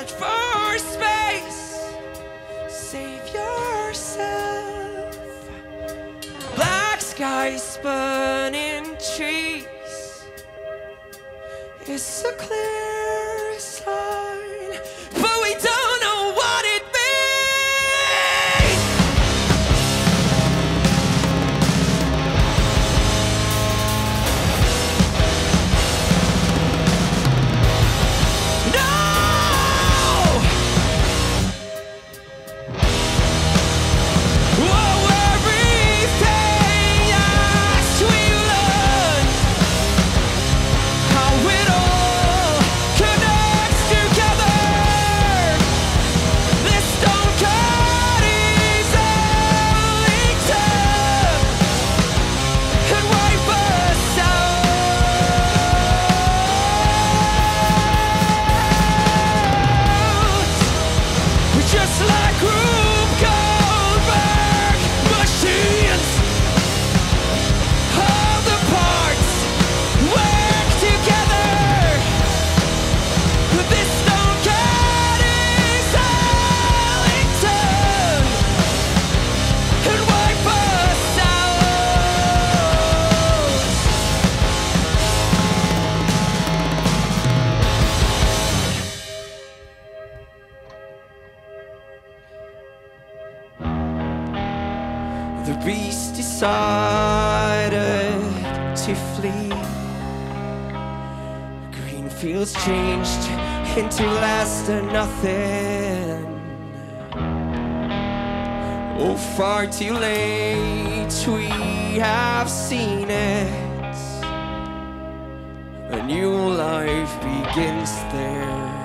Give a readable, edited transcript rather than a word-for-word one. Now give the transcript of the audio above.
search for space. Save yourself. Black skies burning trees. It's a clear sign, but we don't know what it means. Just like Rube Goldberg Machines, all the parts work together. This stone cat is Ellington and wipe us out. The beast decided to flee. Green fields changed into less than nothing. Oh, far too late, we have seen it. A new life begins there.